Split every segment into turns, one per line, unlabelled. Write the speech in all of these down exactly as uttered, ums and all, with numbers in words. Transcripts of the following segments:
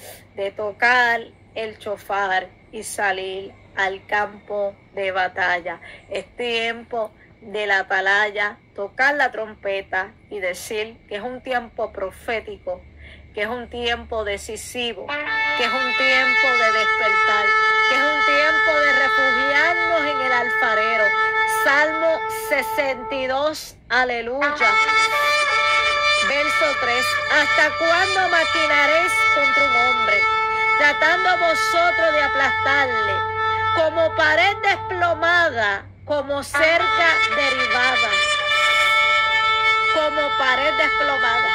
de tocar el chofar y salir al campo de batalla. Es tiempo de la atalaya, tocar la trompeta y decir que es un tiempo profético, que es un tiempo decisivo, que es un tiempo de despertar, que es un tiempo de refugiarnos en el alfarero. Salmo sesenta y dos, aleluya. Verso tres. ¿Hasta cuándo maquinaréis contra un hombre, tratando vosotros de aplastarle? Como pared desplomada, como cerca derribada, como pared desplomada.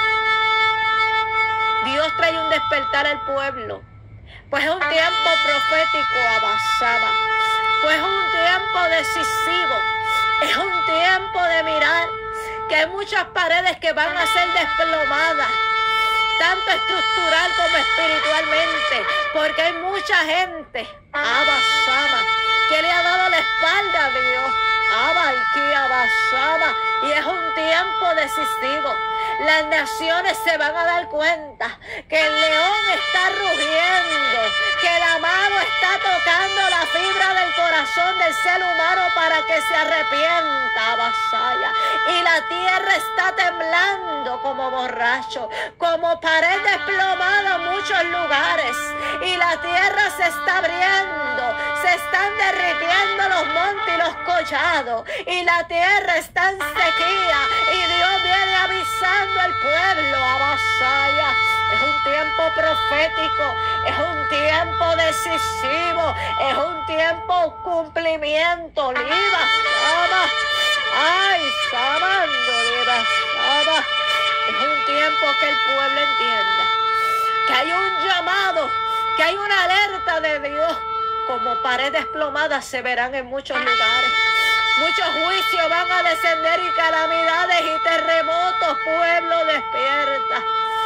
Dios trae un despertar al pueblo, pues es un tiempo profético, abasaba, pues es un tiempo decisivo, es un tiempo de mirar que hay muchas paredes que van a ser desplomadas, tanto estructural como espiritualmente, porque hay mucha gente, abasaba, que le ha dado la espalda a Dios, Abba y que abasaba, y es un tiempo decisivo. Las naciones se van a dar cuenta que el león está rugiendo, que el amado está tocando la fibra del corazón del ser humano para que se arrepienta, vasalla. Y la tierra está temblando como borracho, como pared desplomada en muchos lugares. Y la tierra se está abriendo, se están derritiendo los montes y los collados. Y la tierra está en sequía y Dios viene avisando al pueblo, avasalla. Es un tiempo profético, es un tiempo decisivo, es un tiempo cumplimiento. Liba, sama, ay, samando, liba, sama. Es un tiempo que el pueblo entienda que hay un llamado, que hay una alerta de Dios. Como paredes desplomadas se verán en muchos lugares. Muchos juicios van a descender y calamidades y terremotos, pueblo despierta.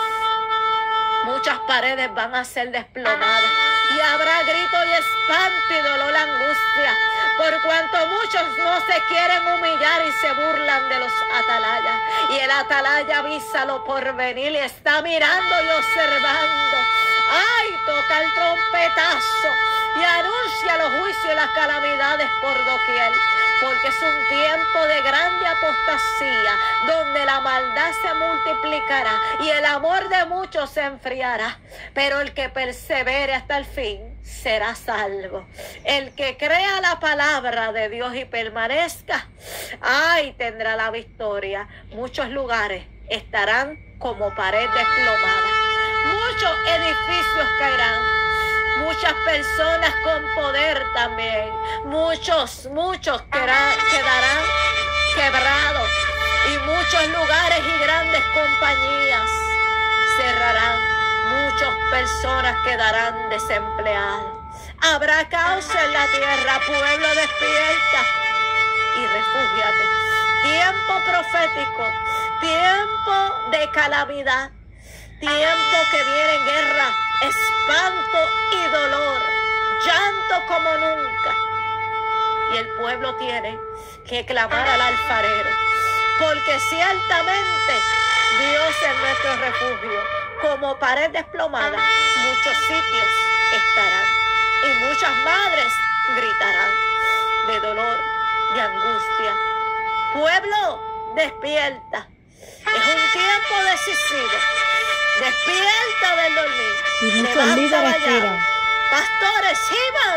Muchas paredes van a ser desplomadas y habrá grito y espanto y dolor, angustia, por cuanto muchos no se quieren humillar y se burlan de los atalayas. Y el atalaya avisa lo por venir y está mirando y observando. ¡Ay! Toca el trompetazo y anuncia los juicios y las calamidades por doquier. Porque es un tiempo de grande apostasía, donde la maldad se multiplicará y el amor de muchos se enfriará. Pero el que persevere hasta el fin será salvo. El que crea la palabra de Dios y permanezca, ay, tendrá la victoria. Muchos lugares estarán como pared desplomada. Muchos edificios caerán. Muchas personas con poder también. Muchos, muchos quedarán, quedarán quebrados. Y muchos lugares y grandes compañías cerrarán. Muchas personas quedarán desempleadas. Habrá caos en la tierra. Pueblo, despierta y refúgiate. Tiempo profético. Tiempo de calamidad. Tiempo que viene guerra, espanto y dolor, llanto como nunca. Y el pueblo tiene que clamar al alfarero, porque ciertamente Dios es nuestro refugio. Como pared desplomada, muchos sitios estarán y muchas madres gritarán de dolor, de angustia. Pueblo, despierta. Es un tiempo decisivo. Despierta del dormir.
Y muchos líderes tiran.
Pastores, iban,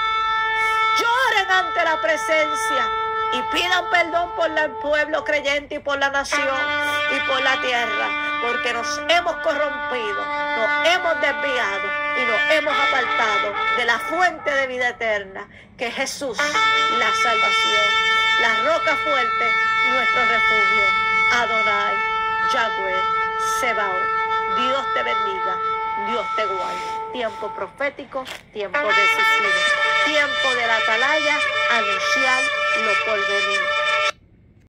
lloren ante la presencia y pidan perdón por el pueblo creyente y por la nación y por la tierra, porque nos hemos corrompido, nos hemos desviado y nos hemos apartado de la fuente de vida eterna, que es Jesús, la salvación, la roca fuerte, nuestro refugio. Adonai, Yahweh, Sebaot. Dios te bendiga, Dios te guarde. Tiempo profético, tiempo decisivo, tiempo de la atalaya, anunciar lo por venir.